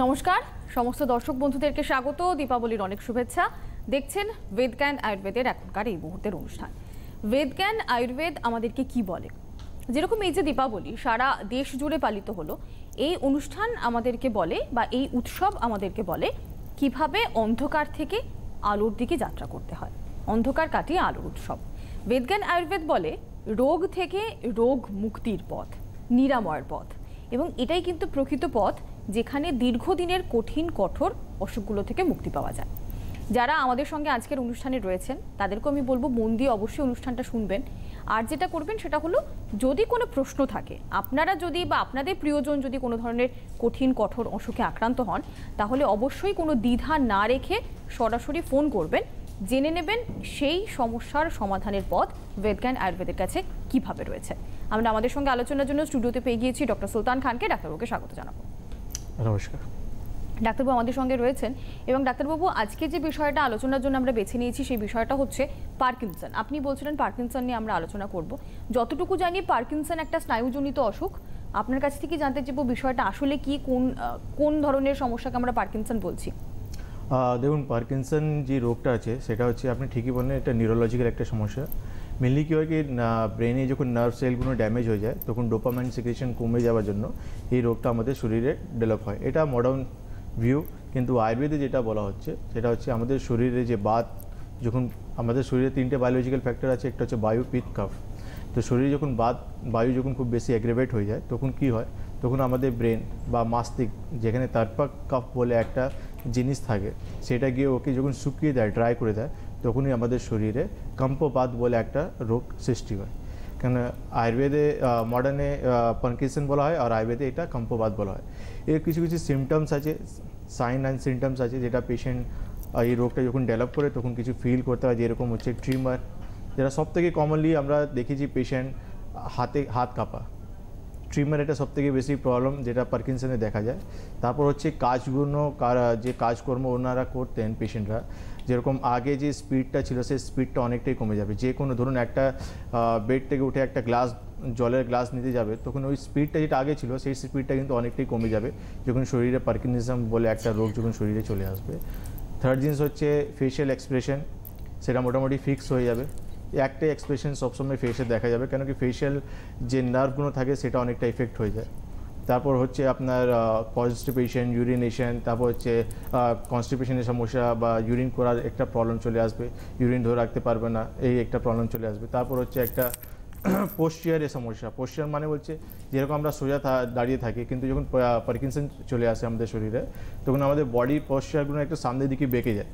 নমস্কার সমস্ত দর্শক বন্ধুদেরকে স্বাগত, দীপাবলির অনেক শুভেচ্ছা। দেখছেন বেদজ্ঞান আয়ুর্বেদের এখনকার এই মুহূর্তের অনুষ্ঠান। বেদজ্ঞান আয়ুর্বেদ আমাদেরকে কি বলে, যেরকম এই যে দীপাবলি সারা দেশ জুড়ে পালিত হলো, এই অনুষ্ঠান আমাদেরকে বলে বা এই উৎসব আমাদেরকে বলে কিভাবে অন্ধকার থেকে আলোর দিকে যাত্রা করতে হয়। অন্ধকার কাটিয়ে আলোর উৎসব। বেদজ্ঞান আয়ুর্বেদ বলে রোগ থেকে রোগ মুক্তির পথ, নিরাময়ের পথ, এবং এটাই কিন্তু প্রকৃত পথ যেখানে দীর্ঘদিনের কঠিন কঠোর অসুখগুলো থেকে মুক্তি পাওয়া যায়। যারা আমাদের সঙ্গে আজকের অনুষ্ঠানে রয়েছেন তাদেরকে আমি বলবো মন দিয়ে অবশ্যই অনুষ্ঠানটা শুনবেন। আর যেটা করবেন সেটা হলো, যদি কোনো প্রশ্ন থাকে, আপনারা যদি বা আপনাদের প্রিয়জন যদি কোনো ধরনের কঠিন কঠোর অসুখে আক্রান্ত হন, তাহলে অবশ্যই কোনো দ্বিধা না রেখে সরাসরি ফোন করবেন, জেনে নেবেন সেই সমস্যার সমাধানের পথ বেদজ্ঞান আয়ুর্বেদের কাছে কিভাবে রয়েছে। আমরা আমাদের সঙ্গে আলোচনার জন্য স্টুডিওতে পেয়ে গিয়েছি ডক্টর সুলতান খানকে। ডাক্তারবাবুকে স্বাগত জানাবো। নমস্কার। ডাক্তারবাবু আমাদের সঙ্গে রয়েছেন, এবং ডাক্তারবাবু আজকে যে বিষয়টা আলোচনার জন্য আমরা বেছে নিয়েছি সেই বিষয়টা হচ্ছে পার্কিনসন। আপনি বলছিলেন পার্কিনসন নিয়ে আমরা আলোচনা করব। যতটুকু জানি পার্কিনসন একটা স্নায়ুজনিত অসুখ। আপনার কাছ থেকে জানতে চাইবো বিষয়টা আসলে কি, কোন ধরনের সমস্যাকে আমরা পার্কিনসন বলছি। দেখুন, পার্কিনসন যে রোগটা আছে সেটা হচ্ছে, আপনি ঠিকই বললেন, এটা নিউরোলজিক্যাল একটা সমস্যা। মেনলি কী হয় কি, ব্রেনে যখন নার্ভ সেলগুলো ড্যামেজ হয়ে যায় তখন ডোপামাইন সিক্রেশন কমে যাওয়ার জন্য এই রোগটা আমাদের শরীরে ডেভেলপ হয়। এটা মডার্ন ভিউ, কিন্তু আয়ুর্বেদে যেটা বলা হচ্ছে সেটা হচ্ছে আমাদের শরীরে যে বাত, যখন আমাদের শরীরে তিনটে বায়োলজিক্যাল ফ্যাক্টর আছে, একটা হচ্ছে বায়ু, পিত্ত, কফ। তো শরীরে যখন বায়ু যখন খুব বেশি অ্যাগ্রেভেট হয়ে যায় তখন কি হয়, তখন আমাদের ব্রেন বা মস্তিষ্ক, যেখানে তারপা কফ বলে একটা জিনিস থাকে, সেটা গিয়ে ওকে যখন শুকিয়ে দেয়, ড্রাই করে দেয়, তখনই আমাদের শরীরে কম্পবাত বলে একটা রোগ সৃষ্টি হয়। কেন আয়ুর্বেদে মডার্নে পার্কিনসন বলা হয়, আর আয়ুর্বেদে এটা কম্পবাত বলা হয়। এর কিছু কিছু সিমটমস আছে, সাইন অ্যান্ড সিমটমস আছে, যেটা পেশেন্ট এই রোগটা যখন ডেভেলপ করে তখন কিছু ফিল করতে হয়। যেরকম হচ্ছে ট্রিমার, যেটা সবথেকে কমনলি আমরা দেখেছি পেশেন্ট হাত কাঁপা, ট্রিমার এটা সবথেকে বেশি প্রবলেম যেটা পার্কিনসনে দেখা যায়। তারপর হচ্ছে কাজগুলো, যে কাজকর্ম ওনারা করতেন পেশেন্টরা, যেরকম আগে যে স্পিডটা ছিল সেই স্পিডটা অনেকটাই কমে যাবে। যে কোনো ধরুন একটা বেড থেকে উঠে একটা জলের গ্লাস নিতে যাবে, তখন ওই স্পিডটা যেটা আগে ছিল সেই স্পিডটা কিন্তু অনেকটাই কমে যাবে যখন শরীরে পার্কিনসন বলে একটা রোগ যখন শরীরে চলে আসবে। থার্ড জিনিস হচ্ছে ফেশিয়াল এক্সপ্রেশন, সেটা মোটামুটি ফিক্স হয়ে যাবে। একটাই এক্সপ্রেশন সবসময় ফেসে দেখা যাবে, কেন কি ফেশিয়াল যে নার্ভগুলো থাকে সেটা অনেকটা এফেক্ট হয়ে যায়। তারপর হচ্ছে আপনার কনস্টিপেশন, ইউরিনেশন, তারপর হচ্ছে কনস্টিপেশনের সমস্যা বা ইউরিন করার একটা প্রবলেম চলে আসবে, ইউরিন ধরে রাখতে পারবে না, এই একটা প্রবলেম চলে আসবে। তারপর হচ্ছে একটা পোস্টিয়ারের সমস্যা। পোস্টিয়ার মানে হচ্ছে যেরকম আমরা সোজা দাঁড়িয়ে থাকি, কিন্তু যখন পার্কিনসন চলে আসে আমাদের শরীরে, তখন আমাদের বডির পোস্টিয়ারগুলো একটা সামনের দিকে বেঁকে যায়,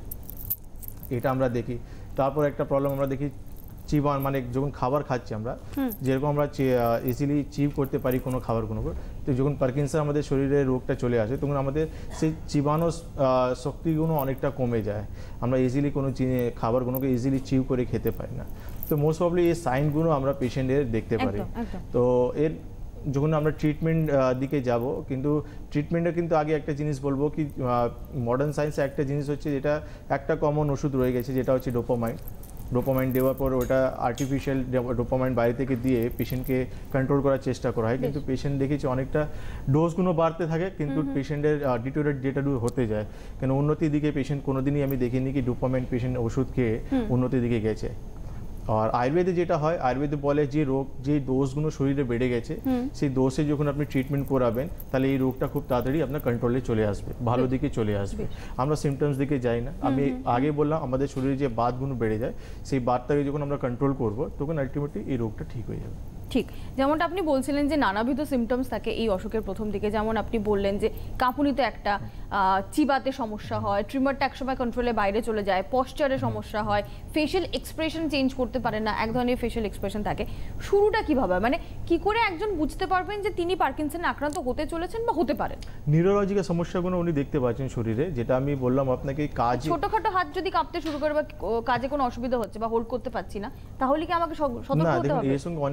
এটা আমরা দেখি। তারপর একটা প্রবলেম আমরা দেখি চিবান, মানে যখন খাবার খাচ্ছি আমরা, যেরকম আমরা ইজিলি চিব করতে পারি কোনো খাবারগুলো, তো যখন পার্কিনসন আমাদের শরীরে রোগটা চলে আসে তখন আমাদের সেই চিবানো শক্তিগুলো অনেকটা কমে যায়, আমরা ইজিলি কোনো খাবারগুলোকে ইজিলি চিব করে খেতে পারি না। তো মোস্ট প্রবলি এই সাইনগুলো আমরা পেশেন্টের দেখতে পারি। তো এর যখন আমরা ট্রিটমেন্ট দিকে যাব, কিন্তু ট্রিটমেন্টে কিন্তু আগে একটা জিনিস বলবো কি, মডার্ন সায়েন্সে একটা জিনিস হচ্ছে যেটা একটা কমন ওষুধ রয়ে গেছে, যেটা হচ্ছে ডোপামাইন দেওয়ার পর ওটা আর্টিফিশিয়াল ডোপামাইন বাইরে থেকে দিয়ে পেশেন্টকে কন্ট্রোল করার চেষ্টা করা হয়, কিন্তু পেশেন্ট দেখেছি অনেকটা ডোজগুলো বাড়তে থাকে, কিন্তু পেশেন্টের ডিটোরেট যেটা হতে যায়। কেন উন্নতির দিকে পেশেন্ট কোনোদিনই আমি দেখিনি কি ডোপামাইন পেশেন্ট ওষুধ খেয়ে উন্নতির দিকে গেছে। আর আয়ুর্বেদে যেটা হয়, আয়ুর্বেদে বলে যে রোগ, যে দোষগুলো শরীরে বেড়ে গেছে, সেই দোষে যখন আপনি ট্রিটমেন্ট করাবেন তাহলে এই রোগটা খুব তাড়াতাড়ি আপনার কন্ট্রোলে চলে আসবে, ভালো দিকে চলে আসবে। আমরা সিমটমস দিকে যাই না। আমি আগে বললাম আমাদের শরীরে যে বাতগুলো বেড়ে যায়, সেই বাতটাকে যখন আমরা কন্ট্রোল করবো তখন আলটিমেটলি এই রোগটা ঠিক হয়ে যাবে। ঠিক যেমনটা আপনি বলছিলেন যে নানাবিধ সিমটমস থাকে এই অসুখের প্রথম দিকে, যেমন আপনি বললেন যে কাঁপুনিতে একটা, চিবাতে সমস্যা হয়, ট্রিমারটা একসময় কন্ট্রোলে বাইরে চলে যায়, পশ্চারে সমস্যা হয়, ফেশিয়াল এক্সপ্রেশন চেঞ্জ করতে পারে না, এক ধরনের ফেশিয়াল এক্সপ্রেশন থাকে। শুরুটা কিভাবে, মানে কি করে একজন বুঝতে পারবেন যে তিনি পার্কিনসনে আক্রান্ত হতে চলেছেন বা হতে পারেন? নিউরোলজিক্যাল সমস্যাগুলো উনি দেখতে পাচ্ছেন শরীরে, যেটা আমি বললাম আপনাকে। কাজ ছোটখাটো হাত যদি কাঁপতে শুরু করে বা কাজে কোনো অসুবিধা হচ্ছে বা হোল্ড করতে পারছি না, তাহলে কি আমাকে সতর্ক হতে হবে? এর সঙ্গে অনেক কিছু জিনিস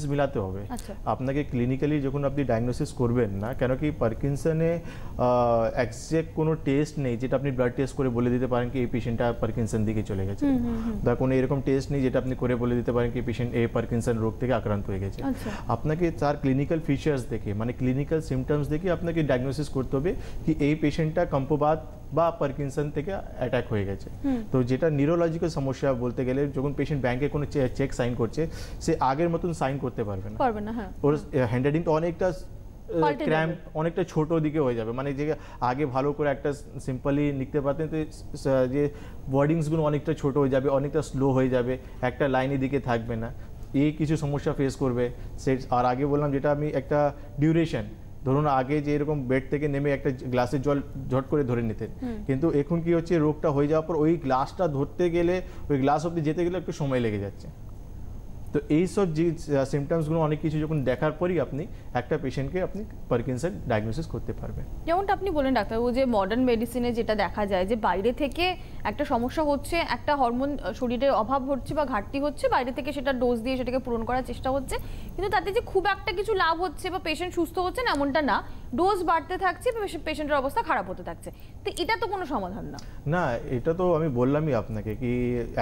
সায়েন্স মিলাতে হবে। আচ্ছা। আপনাকে ক্লিনিক্যালি যখন আপনি ডায়াগনোসিস করবেন না, কেন কি পার্কিনসনে এক্সাক্ট কোনো টেস্ট নেই যেটা আপনি ব্লাড টেস্ট করে বলে দিতে পারেন কি এই পেশেন্টটা পার্কিনসন দিকে চলে গেছে, বা কোনো এরকম টেস্ট নেই যেটা আপনি করে বলে দিতে পারেন কি পেশেন্ট এই পার্কিনসন রোগ থেকে আক্রান্ত হয়ে গেছে। আপনাকে তার ক্লিনিক্যাল ফিচার্স দেখে মানে ক্লিনিক্যাল সিমটমস দেখে আপনাকে ডায়াগনোসিস করতে হবে কি এই পেশেন্টটা কম্পোবাত বা পার্কিনসন থেকে অ্যাটাক হয়ে গেছে। তো যেটা নিউরোলজিক্যাল সমস্যা বলতে গেলে যখন পেশেন্ট ব্যাংকে কোনো চেক সাইন করছে সে আগের মতন সাইন করতে পারবে না, ওর হ্যান্ডরাইটিংটা অনেকটা ক্র্যাম্প অনেকটা ছোট দিকে হয়ে যাবে, মানে যে আগে ভালো করে একটা সিম্পলি লিখতে পারতেন তো যে ওয়ার্ডিংসগুলো অনেকটা ছোট হয়ে যাবে, অনেকটা স্লো হয়ে যাবে, একটা লাইনের দিকে থাকবে না, এই কিছু সমস্যা ফেস করবে সে। আর আগে বললাম যেটা আমি একটা ডিউরেশন, ধরুন আগে যে এরকম বেড থেকে নেমে একটা গ্লাসের জল ঝট করে ধরে নিতেন, কিন্তু এখন কি হচ্ছে রোগটা হয়ে যাওয়ার পর ওই গ্লাসটা ধরতে গেলে ওই গ্লাস অব্দি যেতে গেলে একটু সময় লেগে যাচ্ছে। তো এইসব যে সিমটমসগুলো অনেক কিছু যখন দেখার পরই আপনি একটা পেশেন্টকে আপনি পার্কিনসন ডায়াগনোসিস করতে পারবেন। যেমনটা আপনি বলেন ডাক্তারবাবু যে মডার্ন মেডিসিনে যেটা দেখা যায় যে বাইরে থেকে একটা সমস্যা হচ্ছে, একটা হরমোন শরীরে অভাব হচ্ছে বা ঘাটতি হচ্ছে, বাইরে থেকে সেটা ডোজ দিয়ে সেটাকে পূরণ করার চেষ্টা হচ্ছে, কিন্তু তাতে যে খুব একটা কিছু লাভ হচ্ছে বা পেশেন্ট সুস্থ হচ্ছে না এমনটা না, ডোজ বাড়তে থাকছে, পেশেন্টের অবস্থা খারাপ হতে থাকছে। তো এটা তো কোনো সমাধান না। না, এটা তো আমি বললামই আপনাকে কি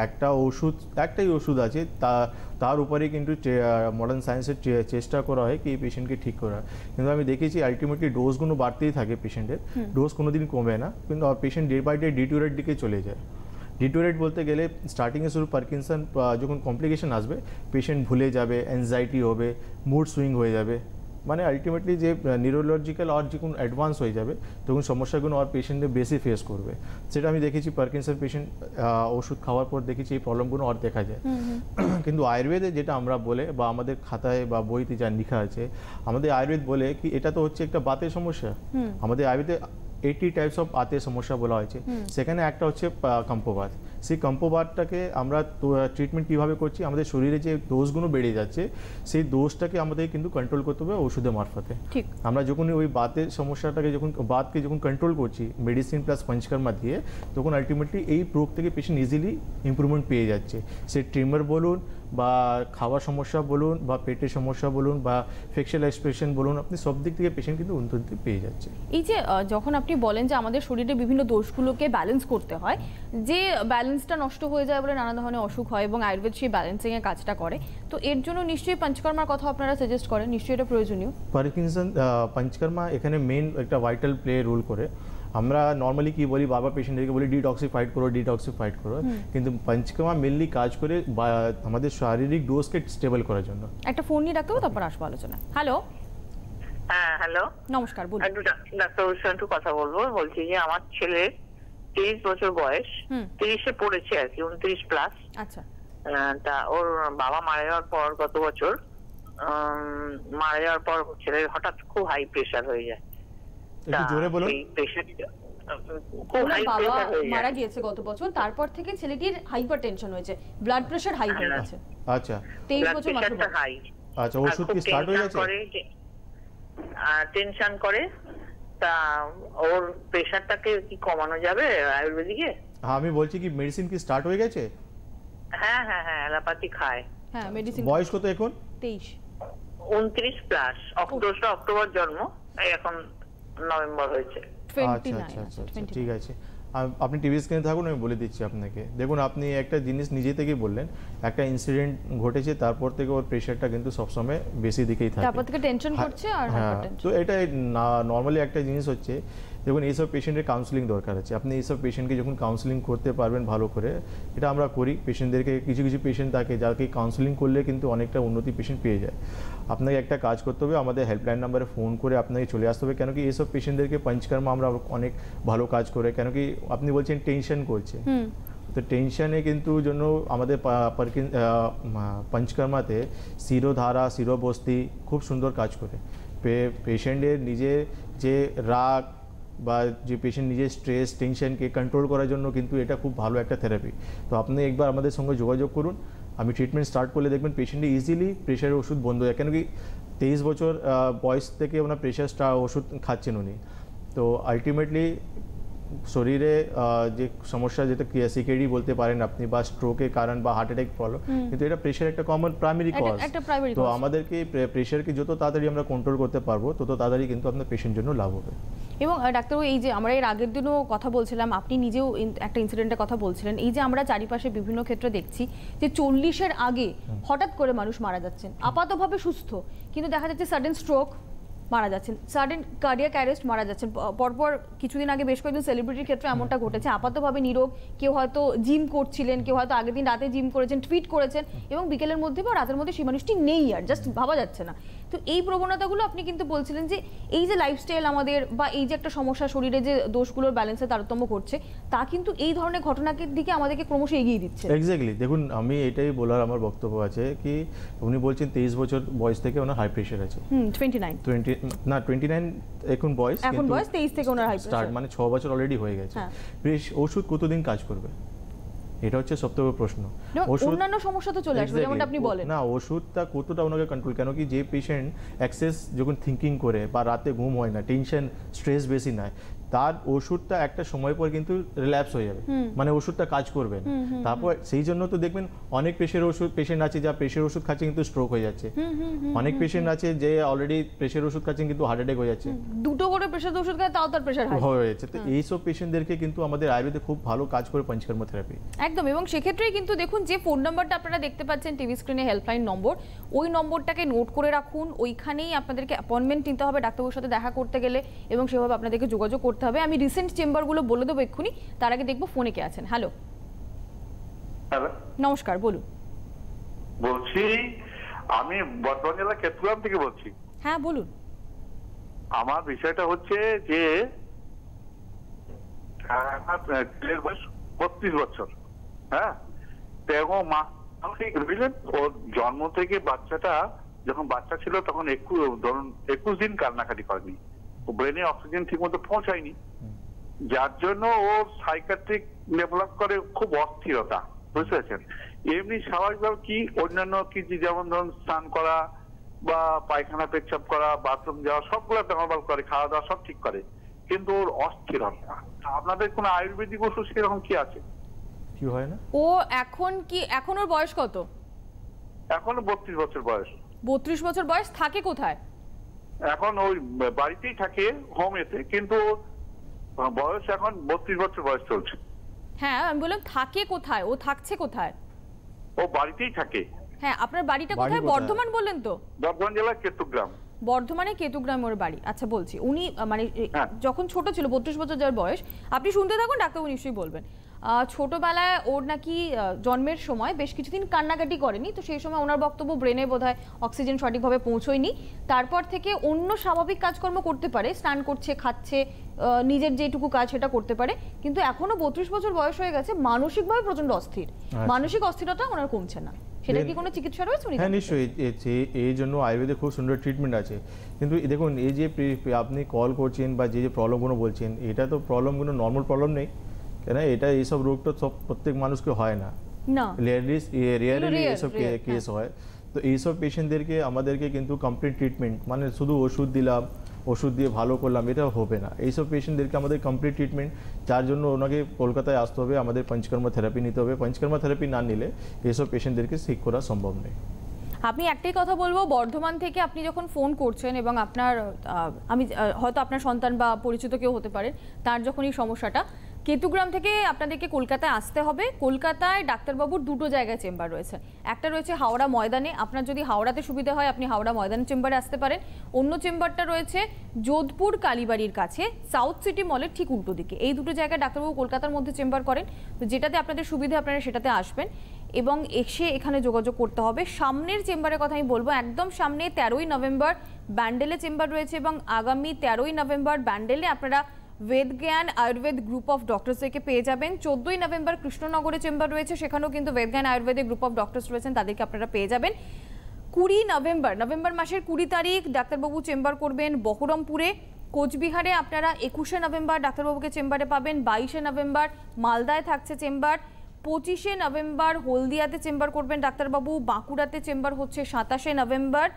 একটাই ওষুধ আছে, তার উপরে কিন্তু মডার্ন সায়েন্সের চেষ্টা করা হয় কি এই পেশেন্টকে ঠিক করা। কিন্তু আমি দেখেছি আলটিমেটলি ডোজগুলো বাড়তেই থাকে পেশেন্টের, ডোজ কোনোদিন কমে না, কিন্তু patient day by day deteriorate দিকে চলে যায়। ডিটোরেট বলতে গেলে স্টার্টিংয়ে শুরু পার্কিনসন যখন কমপ্লিকেশন আসবে পেশেন্ট ভুলে যাবে, অ্যাংজাইটি হবে, মুড সুইং হয়ে যাবে, মানে আলটিমেটলি যে নিউরোলজিক্যাল আর যে কোনো অ্যাডভান্স হয়ে যাবে তখন সমস্যাগুলো আর পেশেন্টদের বেশি ফেস করবে। সেটা আমি দেখেছি পার্কিনসন পেশেন্ট ওষুধ খাওয়ার পর দেখেছি এই প্রবলেমগুলো আর দেখা যায়। কিন্তু আয়ুর্বেদে যেটা আমরা বলে বা আমাদের খাতায় বা বইতে যা লেখা আছে, আমাদের আয়ুর্বেদ বলে কি এটা তো হচ্ছে একটা বাতের সমস্যা। আমাদের আয়ুর্বেদে 80 টাইপস অফ বাতের সমস্যা বলা হয়েছে, সেখানে একটা হচ্ছে কম্পবাত। সেই কম্পবাতটাকে আমরা ট্রিটমেন্ট কীভাবে করছি, আমাদের শরীরে যে দোষগুলো বেড়ে যাচ্ছে সেই দোষটাকে আমাদের কিন্তু কন্ট্রোল করতে হবে ওষুধের মারফতে। আমরা যখন ওই বাতের সমস্যাটাকে বাতকে যখন কন্ট্রোল করছি মেডিসিন প্লাস পঞ্চকর্মা দিয়ে, তখন আলটিমেটলি এই রোগ থেকে পেশেন্ট ইজিলি ইম্প্রুভমেন্ট পেয়ে যাচ্ছে। সে ট্রিমার বলুন বা খাওয়ার সমস্যা বলুন বা পেটের সমস্যা বলুন বা ফেশিয়াল এক্সপ্রেশন বলুন, আপনি সব দিক থেকে পেশেন্ট কিন্তু উন্নতি পেয়ে যাচ্ছে। এই যে যখন আপনি বলেন যে আমাদের শরীরে বিভিন্ন দোষগুলোকে ব্যালেন্স করতে হয়, যে ব্যালেন্সটা নষ্ট হয়ে যায় বলে নানা ধরনের অসুখ হয় এবং আয়ুর্বেদ সেই ব্যালেন্সিং এর কাজটা করে, তো এর জন্য নিশ্চয়ই পঞ্চকর্মার কথা আপনারা সাজেস্ট করেন, নিশ্চয়ই এটা প্রয়োজনীয়। পার্কিনসন পঞ্চকর্মা এখানে মেন একটা ভাইটাল প্লে রোল করে। আমরা নর্মালি কি বলি বাবা পেশেন্টদেরকে বলি ডিটক্সিফাইড করো, কিন্তু পঞ্চকর্মা মেনলি কাজ করে আমাদের শারীরিক ডোজকে স্টেবল করার জন্য। একটা ফোন নিয়ে রাখতে হবে, তারপর আসবো আলোচনা। হ্যালো। হ্যাঁ, হ্যালো, নমস্কার, বলুন। ডাক্তার একটু কথা বলবো। বলছি যে আমার ছেলের 30 বছর বয়স, 30-এ পড়েছে আর কি, 29 প্লাস। আচ্ছা। তা ওর বাবা মারা যাওয়ার পর গত বছর ছেলের হঠাৎ খুব হাই প্রেশার হয়ে যায়। জোরে বলুন। মারা গিয়েছে গত বছর, তারপর থেকে ছেলেটির হাইপারটেনশন হয়েছে, ব্লাড প্রেশার হাই হয়ে গেছে। আচ্ছা, 23 বছর মাত্র। আচ্ছা, ওষুধ কি স্টার্ট হয়ে গেছে? টেনশন করে, তা ওর প্রেশারটাকে কি কমানো যাবে আয়ুর্বেদিকে? হ্যাঁ, আমি বলছি কি মেডিসিন কি স্টার্ট হয়ে গেছে? হ্যাঁ, অ্যালোপ্যাথি খায়। হ্যাঁ, মেডিসিন। বয়স কত এখন? 23। 29 প্লাস। অক্টোবর জন্ম, এখন নভেম্বর হয়েছে। আচ্ছা, ঠিক আছে। আপনি টিভি স্ক্রিনে থাকুন, আমি বলে দিচ্ছি আপনাকে। দেখুন, আপনি একটা জিনিস নিজে থেকেই বললেন, একটা ইনসিডেন্ট ঘটেছে, তারপর থেকে ওর প্রেশারটা কিন্তু সবসময় বেশি দিকেই থাকে, তারপর থেকে টেনশন করছে আর হাইপারটেনশন। তো এটা নর্মালি একটা জিনিস হচ্ছে, দেখুন এইসব পেশেন্টের কাউন্সিলিং দরকার আছে। আপনি এইসব পেশেন্টকে যখন কাউন্সিলিং করতে পারবেন ভালো করে, এটা আমরা করি পেশেন্টদেরকে। কিছু পেশেন্ট থাকে যাকে কাউন্সিলিং করলে কিন্তু অনেকটা উন্নতি পেশেন্ট পেয়ে যায়। আপনাকে একটা কাজ করতে হবে, আমাদের হেল্পলাইন নাম্বারে ফোন করে আপনাকে চলে আসতে হবে, কেন কি এইসব পেশেন্টদেরকে পঞ্চকর্মা আমরা অনেক ভালো কাজ করে। কেন কি আপনি বলছেন টেনশন করছে, তো টেনশনে কিন্তু জন্য আমাদের পঞ্চকর্মাতে শিরোধারা, শিরোবস্তি খুব সুন্দর কাজ করে। পেশেন্টের নিজে যে রাগ বা যে পেশেন্ট নিজের স্ট্রেস টেনশনকে কন্ট্রোল করার জন্য কিন্তু এটা খুব ভালো একটা থেরাপি। তো আপনি একবার আমাদের সঙ্গে যোগাযোগ করুন, আমি ট্রিটমেন্ট স্টার্ট করলে দেখবেন পেশেন্টের ইজিলি প্রেশারের ওষুধ বন্ধ হয়ে যায়। কেন কি 23 বছর বয়স থেকে ওনার প্রেশার ওষুধ খাচ্ছেন উনি। তো আলটিমেটলি শরীরে যে সমস্যা, যেটা সিকেডি বলতে পারেন আপনি, বা স্ট্রোকের কারণ বা হার্ট অ্যাটাক প্রবলেম, কিন্তু এটা প্রেশার একটা কমন প্রাইমারি কজ। তো আমাদেরকে প্রেশারকে যত তাড়াতাড়ি আমরা কন্ট্রোল করতে পারবো তত তাড়াতাড়ি কিন্তু আপনার পেশেন্ট জন্য লাভ হবে। এবং ডাক্তারবাবু, এই যে আমরা এর আগের দিনও কথা বলছিলাম, আপনি নিজেও একটা ইনসিডেন্টের কথা বলছিলেন, এই যে আমরা চারিপাশে বিভিন্ন ক্ষেত্রে দেখছি যে 40-এর আগে হঠাৎ করে মানুষ মারা যাচ্ছেন, আপাতভাবে সুস্থ, কিন্তু দেখা যাচ্ছে সাডেন স্ট্রোক, মারা যাচ্ছেন, সাডেন কার্ডিয়াক অ্যারেস্ট, মারা যাচ্ছেন। পরপর কিছুদিন আগে বেশ কয়েকজন সেলিব্রিটির ক্ষেত্রে এমনটা ঘটেছে, আপাতভাবে নীরব, কেউ হয়তো জিম করছিলেন, কেউ হয়তো আগের দিন রাতে জিম করেছেন, টুইট করেছেন, এবং বিকেলের মধ্যে বা রাতের মধ্যে সেই মানুষটি নেই, আর জাস্ট ভাবা যাচ্ছে না। তো এই প্রবণতাগুলো আপনি কিন্তু বলছিলেন যে এই যে লাইফস্টাইল আমাদের, বা এই যে একটা সমস্যা শরীরে যে দোষগুলোর ব্যালেন্সে তারতম্য করছে, তা কিন্তু এই ধরনের ঘটনার দিকে আমাদেরকে ক্রমশ এগিয়ে দিচ্ছে। এক্স্যাক্টলি, দেখুন আমি এটাই বলার আমার বক্তব্য আছে কি, উনি বলছেন 23 বছর বয়স থেকে ওনার হাই প্রেশার আছে। 29 এখন বয়স, এখন বয়স 23 থেকে ওনার হাই প্রেশার, মানে 6 বছর অলরেডি হয়ে গেছে। ওষুধ কতদিন কাজ করবে, এটা হচ্ছে সবথেকে বড় প্রশ্ন। অন্যান্য সমস্যা তো চলে আসবে, যেমনটা আপনি বলেন না, ওষুধটা কতটা ওনাকে কন্ট্রোল, কেন কি যে পেশেন্ট এক্সেস যখন থিঙ্কিং করে বা রাতে ঘুম হয় না, টেনশন স্ট্রেস বেশি নাই, তার ওষুধটা একটা সময় পর কিন্তু রিল্যাপস হয়ে যাবে, মানে ওষুধটা কাজ করবে না। তারপর সেই জন্য তো দেখবেন অনেক পেশেন্ট আছে যা প্রেশার ওষুধ খাচ্ছে কিন্তু স্ট্রোক হয়ে যাচ্ছে, অনেক পেশেন্ট আছে যে অলরেডি প্রেশার ওষুধ খাচ্ছেন কিন্তু হার্ট অ্যাটাক হয়ে যাচ্ছে, দুটো করে প্রেশার ওষুধ খায় তাও তার প্রেশার হাই হয়ে যাচ্ছে। তো এইসব পেশেন্টদেরকে কিন্তু আমাদের আয়ুর্বেদে খুব ভালো কাজ করে পঞ্চকর্ম থেরাপি একদম। এবং সেক্ষেত্রেই কিন্তু দেখুন, যে ফোন নাম্বারটা আপনারা দেখতে পাচ্ছেন টিভি স্ক্রিনে, হেল্পলাইন নম্বর, ওই নম্বরটাকে নোট করে রাখুন। ওইখানেই আপনাদেরকে অ্যাপয়েন্টমেন্ট নিতে হবে ডাক্তারবাবুর সাথে দেখা করতে গেলে, এবং সেভাবে আপনাদেরকে যোগাযোগ করতে হবে। আমি রিসেন্ট চেম্বারগুলো বলে দেবো এক্ষুনি, তার আগে দেখবো ফোনে কে আছেন। হ্যালো, নমস্কার, বলুন। বলছি আমি বর্ধমান জেলা কেতুগ্রাম থেকে বলছি। হ্যাঁ বলুন। আমার বিষয়টা হচ্ছে যে আমার ছেলের বয়স 32 বছর। হ্যাঁ, তো এবং মা বুঝলেন, ওর জন্ম থেকে বাচ্চাটা যখন বাচ্চা ছিল তখন 21 দিন কান্নাকাটি করেনি, ও ব্রেনে অক্সিজেন ঠিক মতো পৌঁছায়নি, যার জন্য ওর সাইকিয়াট্রিক ডেভেলপ করে খুব অস্থিরতা, বুঝতে পারছেন। এমনি স্বাভাবিকভাবে কি অন্যান্য কিছু, যেমন ধরুন স্নান করা বা পায়খানা পেচ্ছাপ করা, বাথরুম যাওয়া, সবগুলো নর্মাল করে, খাওয়া দাওয়া সব ঠিক করে, কিন্তু ওর অস্থিরতা। আপনাদের কোনো আয়ুর্বেদিক ওষুধ সেরকম কি আছে? কি হয় না, ও এখন ওর বয়স কত? এখন 32 বছর বয়স। 32 বছর বয়স, থাকে কোথায়? এখন ওই বাড়িতেই থাকে, হোম এতে, কিন্তু বয়স এখন 32 বছর বয়স চলছে। হ্যাঁ, আমি বললাম থাকে কোথায়, ও থাকছে কোথায়? ও বাড়িতেই থাকে। হ্যাঁ, আপনার বাড়িটা কোথায়? বর্ধমান বললেন তো? বর্ধমান জেলা কেতুগ্রাম। বর্ধমানে কেতুগ্রাম ওর বাড়ি। আচ্ছা, বলছি উনি মানে যখন ছোট ছিল, 32 বছর যার বয়স, আপনি শুনতে থাকুন, ডাক্তারবাবু নিশ্চয়ই বলবেন। ছোটবেলায় ওর নাকি জন্মের সময় বেশ কিছুদিন কান্নাকাটি করেনি, তো সেই সময় ওনার বক্তব্য ব্রেনে বোধহয় অক্সিজেন সঠিকভাবে পৌঁছয়নি। তারপর থেকে অন্য স্বাভাবিক কাজকর্ম করতে পারে, স্নান করছে, খাচ্ছে, নিজের যেটুকু কাজ সেটা করতে পারে, কিন্তু এখনো 32 বছর বয়স হয়ে গেছে, মানসিকভাবে প্রচন্ড অস্থির। মানসিক অস্থিরতা ওনার কমছে না। সেটা কি কোনো চিকিৎসা রয়েছে? হ্যাঁ নিশ্চয়ই, এই জন্য আয়ুর্বেদে খুব সুন্দর ট্রিটমেন্ট আছে। কিন্তু দেখুন, এই যে আপনি কল করছেন বা যে প্রবলেমগুলো বলছেন, এটা তো প্রবলেমগুলো নর্মাল প্রবলেম নেই, কেন এটা এইসব রোগটা সব প্রত্যেক মানুষকে হয় না, রিয়ারলি এইসব কেস হয়। তো এইসব পেশেন্টদেরকে আমাদেরকে কিন্তু কমপ্লিট ট্রিটমেন্ট, মানে শুধু ওষুধ দিলাম, ওষুধ দিয়ে ভালো করলাম, এটা হবে না। এইসব পেশেন্টদেরকে আমাদের কমপ্লিট ট্রিটমেন্ট, যার জন্য ওনাকে কলকাতায় আসতে হবে, আমাদের পঞ্চকর্ম থেরাপি নিতে হবে। পঞ্চকর্ম থেরাপি না নিলে এইসব পেশেন্টদেরকে ঠিক করা সম্ভব নেই। আপনি একটাই কথা বলবো, বর্ধমান থেকে আপনি যখন ফোন করছেন এবং আপনার আমি হয়তো আপনার সন্তান বা পরিচিত কেউ হতে পারেন, তার যখন এই সমস্যাটা, কেতুগ্রাম থেকে আপনাদেরকে কলকাতায় আসতে হবে। কলকাতায় ডাক্তারবাবুর দুটো জায়গায় চেম্বার রয়েছে। একটা রয়েছে হাওড়া ময়দানে, আপনার যদি হাওড়াতে সুবিধা হয় আপনি হাওড়া ময়দান চেম্বারে আসতে পারেন। অন্য চেম্বারটা রয়েছে যোধপুর কালীবাড়ির কাছে, সাউথ সিটি মলের ঠিক উল্টো দিকে। এই দুটো জায়গায় ডাক্তারবাবু কলকাতার মধ্যে চেম্বার করেন, তো যেটাতে আপনাদের সুবিধা আপনারা সেটাতে আসবেন এবং এসে এখানে যোগাযোগ করতে হবে। সামনের চেম্বারের কথা আমি বলবো, একদম সামনে 13ই নভেম্বর ব্যান্ডেলে চেম্বার রয়েছে, এবং আগামী 13ই নভেম্বর ব্যান্ডেলে আপনারা বেদজ্ঞান আয়ুর্বেদ গ্রুপ অফ ডক্টরসকে পেয়ে যাবেন। 14ই নভেম্বর কৃষ্ণনগরে চেম্বার রয়েছে, সেখানেও কিন্তু বেদজ্ঞান আয়ুর্বেদের গ্রুপ অফ ডক্টরস রয়েছেন, তাদেরকে আপনারা পেয়ে যাবেন। 20 নভেম্বর মাসের 20 তারিখ ডাক্তারবাবু চেম্বার করবেন বহরমপুরে। কোচবিহারে আপনারা 21শে নভেম্বর ডাক্তারবাবুকে চেম্বারে পাবেন। 22শে নভেম্বর মালদায় থাকছে চেম্বার। 25শে নভেম্বর হলদিয়াতে চেম্বার করবেন ডাক্তারবাবু। বাঁকুড়াতে চেম্বার হচ্ছে 27শে নভেম্বর।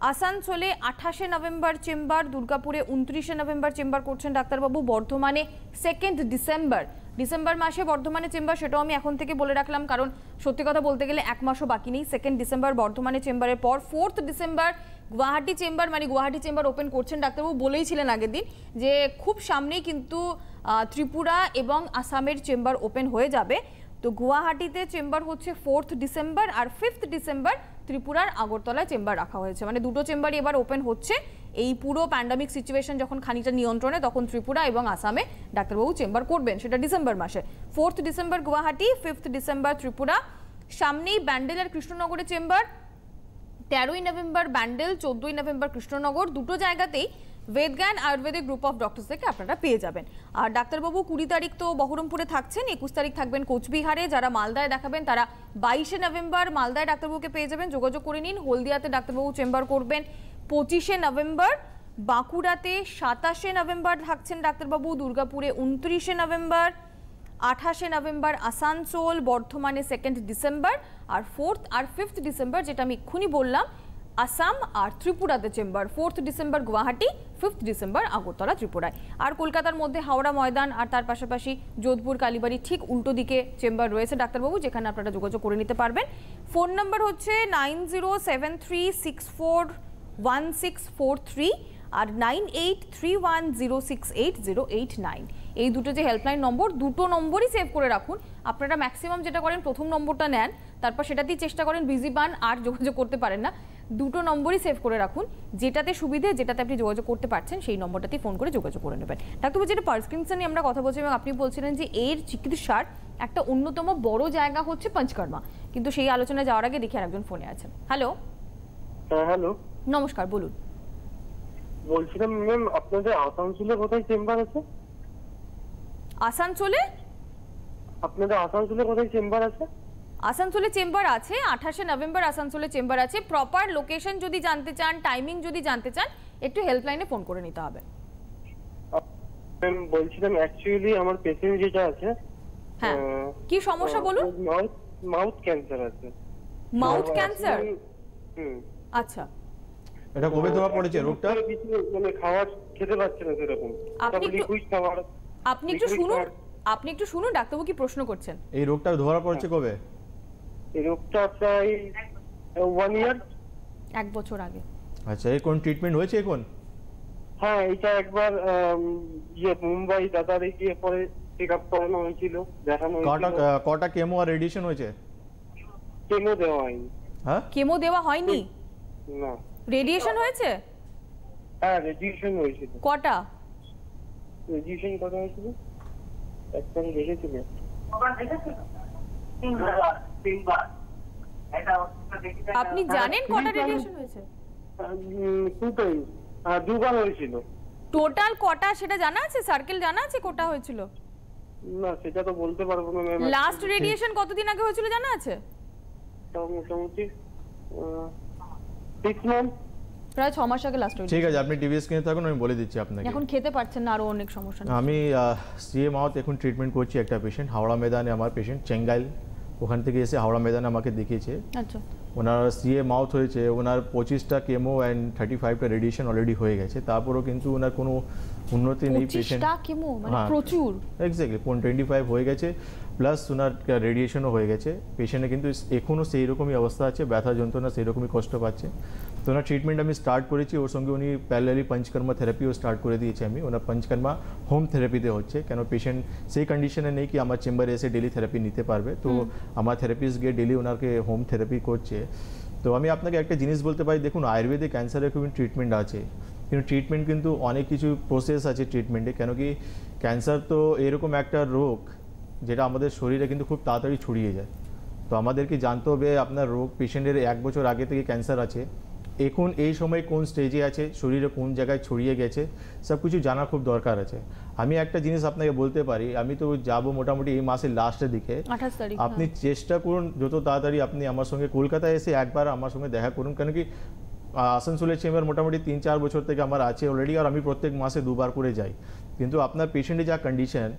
আসানসোলে 28শে নভেম্বর চেম্বার, দুর্গাপুরে 29শে নভেম্বর চেম্বার করছেন ডাক্তারবাবু, বর্ধমানে 2nd ডিসেম্বর, ডিসেম্বর মাসে বর্ধমানে চেম্বার, সেটাও আমি এখন থেকে বলে রাখলাম কারণ সত্যি কথা বলতে গেলে এক মাসও বাকি নেই। 2nd ডিসেম্বর বর্ধমানে চেম্বারের পর 4th ডিসেম্বর গুয়াহাটি চেম্বার, মানে গুয়াহাটি চেম্বার ওপেন করছেন ডাক্তারবাবু। বলেইছিলেন আগের দিন যে খুব সামনেই কিন্তু ত্রিপুরা এবং আসামের চেম্বার ওপেন হয়ে যাবে। তো গুয়াহাটিতে চেম্বার হচ্ছে 4th ডিসেম্বর, আর 5th ডিসেম্বর ত্রিপুরার আগরতলায় চেম্বার রাখা হয়েছে, মানে দুটো চেম্বারই এবার ওপেন হচ্ছে। এই পুরো প্যান্ডামিক সিচুয়েশন যখন খানিকটা নিয়ন্ত্রণে, তখন ত্রিপুরা এবং আসামে ডাক্তারবাবু চেম্বার করবেন, সেটা ডিসেম্বর মাসে। 4th December Guwahati, 5th December Tripura. সামনেই ব্যান্ডেল আর কৃষ্ণনগরে চেম্বার, 13ই নভেম্বর ব্যান্ডেল, 14ই নভেম্বর কৃষ্ণনগর। দুটো জায়গাতেই Vedgyan Ayurvedic group of doctors থেকে আপনারা পেয়ে যাবেন। আর ডাক্তারবাবু 20 তারিখ তো বহরমপুরে থাকছেন, 21 তারিখ থাকবেন কোচবিহারে। যারা মালদায় দেখাবেন তারা 22শে নভেম্বর মালদায় ডাক্তারবাবুকে পেয়ে যাবেন, যোগাযোগ করে নিন। হলদিয়াতে ডাক্তারবাবু চেম্বার করবেন 25শে নভেম্বর, বাঁকুড়াতে 27শে নভেম্বর থাকছেন ডাক্তারবাবু, দুর্গাপুরে 29শে নভেম্বর, 28শে নভেম্বর আসানসোল, বর্ধমানে 2nd ডিসেম্বর, আর 4th আর 5th ডিসেম্বর যেটা আমি এক্ষুনি বললাম আসাম আর ত্রিপুরাতে chamber. 4th December Guwahati, 5th December Agartala ত্রিপুরায়। আর কলকাতার মধ্যে হাওড়া ময়দান আর তার পাশাপাশি যোধপুর কালীবাড়ি ঠিক উল্টো দিকে চেম্বার রয়েছে ডাক্তারবাবু, যেখানে আপনারা যোগাযোগ করে নিতে পারবেন। ফোন নাম্বার হচ্ছে 9073641643 আর 9831068089। এই দুটো যে হেল্পলাইন নম্বর, দুটো নম্বরই সেভ করে রাখুন। আপনারা ম্যাক্সিমাম যেটা করেন প্রথম নম্বরটা নেন, তারপর সেটাতেই চেষ্টা করেন বিজি পান আর যোগাযোগ করতে পারেন না। দুটো নম্বরই সেভ করে রাখুন, যেটাতে সুবিধে, যেটাতে আপনি যোগাযোগ করতে পারছেন সেই নম্বরটাতেই ফোন করে যোগাযোগ করে নেবেন। ডাক্তারবাবু, যেটা পার্কিনসন নিয়ে আমরা কথা বলছি এবং আপনি বলছিলেন যে এর চিকিৎসার একটা অন্যতম বড় জায়গা হচ্ছে পঞ্চকর্মা, কিন্তু সেই আলোচনায় যাওয়ার আগে দেখি আরেকজন ফোনে আছেন। হ্যালো। হ্যালো, নমস্কার, বলুন। বলছিলাম ম্যাম, আপনাদের আসানসোলে কোথায় চেম্বার আছে? আসানসোলে? আপনাদের আসানসোলে কোথায় চেম্বার আছে? আসানসোলে চেম্বার আছে 28শে নভেম্বর আসানসোলে চেম্বার আছে। প্রপার লোকেশন যদি জানতে চান, টাইমিং যদি জানতে চান, একটু হেল্পলাইনে ফোন করে নিতে হবে। ম্যাম বলছিলাম অ্যাকচুয়ালি আমার পেশেন্ট যেটা আছে, হ্যাঁ, কি সমস্যা বলুন? মাউথ ক্যান্সার আছে। Mouth cancer? আচ্ছা, এটা কবে ধরা পড়েছে রোগটা? কিছু মানে খাবার খেতে পারছে না সেরকম, আপনি একটু শুনুন ডাক্তারবাবু কি প্রশ্ন করছেন। এই রোগটা ধরা পড়েছে কবে? এই রোগটা প্রায় 1 ইয়ার, 1 বছর আগে। আচ্ছা, এর কোন ট্রিটমেন্ট হয়েছে এখন? হ্যাঁ, এটা একবার মুম্বাই দাদারে গিয়ে পরে চেকআপ করানো হয়েছিল, দেখানো হয়েছিল। কটা কেমো আর রেডিয়েশন হয়েছে? কেমো দেওয়া হয়নি। হ্যাঁ, কেমো দেওয়া হয়নি? না। রেডিয়েশন হয়েছে? হ্যাঁ, রেডিয়েশন হয়েছিল। কটা রেডিয়েশন করা হয়েছিল? একবার দেখেছিল। আপনি জানেন কটা রেডিয়েশন হয়েছে? দুবার হয়েছিল। টোটাল কটা সেটা জানা আছে? সার্কেল জানা আছে কটা হয়েছিল? না, সেটা তো বলতে পারবো না ম্যাম। লাস্ট রেডিয়েশন কতদিন আগে হয়েছিল জানা আছে? মোটামুটি 6 মান্থ, প্রায় 6 মাস আগে লাস্ট রেডিয়েশন। ঠিক আছে, আপনি টিভি স্ক্রিনে থাকুন, আমি বলে দিচ্ছি আপনাকে। এখন খেতে পারছেন না, আরো অনেক সমস্যা। আমি সিএ মাউথ এখন ট্রিটমেন্ট করছি একটা পেশেন্ট, হাওড়া ময়দানে আমার পেশেন্ট চেঙ্গাইল, ওখান থেকে এসে হাওড়া ময়দানে আমাকে দেখিয়েছে। আচ্ছা, ওনার সিএ মাউথ হয়েছে, ওনার 25টা কেমো অ্যান্ড 35টা রেডিয়েশন অলরেডি হয়ে গেছে, তারপরেও কিন্তু ওনার কোনো উন্নতি নেই। পেশেন্ট 25টা কেমো মানে প্রচুর। এক্স্যাক্টলি 25 হয়ে গেছে, প্লাস ওনার রেডিয়েশনও হয়ে গেছে। পেশেন্টের কিন্তু এখনও সেই রকমই অবস্থা আছে, ব্যথা যন্ত্রণা সেই রকমই কষ্ট পাচ্ছে। তো ওনার ট্রিটমেন্ট আমি স্টার্ট করেছি, ওর সঙ্গে উনি প্যারালালি পঞ্চকর্মা থেরাপিও স্টার্ট করে দিয়েছি আমি। ওনার পঞ্চকর্মা হোম থেরাপিতে হচ্ছে, কেন পেশেন্ট সেই কন্ডিশনে নেই কি আমার চেম্বারে এসে ডেলি থেরাপি নিতে পারবে। তো আমার থেরাপিস্ট গিয়ে ডেলি ওনাকে হোম থেরাপি করছে। তো আমি আপনাকে একটা জিনিস বলতে পারি, দেখুন আয়ুর্বেদে ক্যান্সারের খুবই ট্রিটমেন্ট আছে, কিন্তু ট্রিটমেন্ট কিন্তু অনেক কিছু প্রসেস আছে ট্রিটমেন্টে। কেন কি ক্যান্সার তো এরকম একটা রোগ যেটা আমাদের শরীরে কিন্তু খুব তাড়াতাড়ি ছড়িয়ে যায়। তো আমাদেরকে জানতে হবে আপনার রোগ পেশেন্টের 1 বছর আগে থেকে ক্যান্সার আছে, এখন এই সময় কোন স্টেজে আছে, শরীরে কোন জায়গায় ছড়িয়ে গেছে, সব কিছু জানা খুব দরকার আছে। আমি একটা জিনিস আপনাকে বলতে পারি, আমি তো যাব মোটামুটি এই মাসের লাস্টের দিকে, 28 তারিখ। আপনি চেষ্টা করুন যত তাড়াতাড়ি আপনি আমার সঙ্গে কলকাতায় এসে একবার আমার সঙ্গে দেখা করুন। কেন কি আসানসোলের চেম্বার মোটামুটি 3-4 বছর থেকে আমার আছে অলরেডি, আর আমি প্রত্যেক মাসে 2বার করে যাই। কিন্তু আপনার পেশেন্টের যা কন্ডিশন,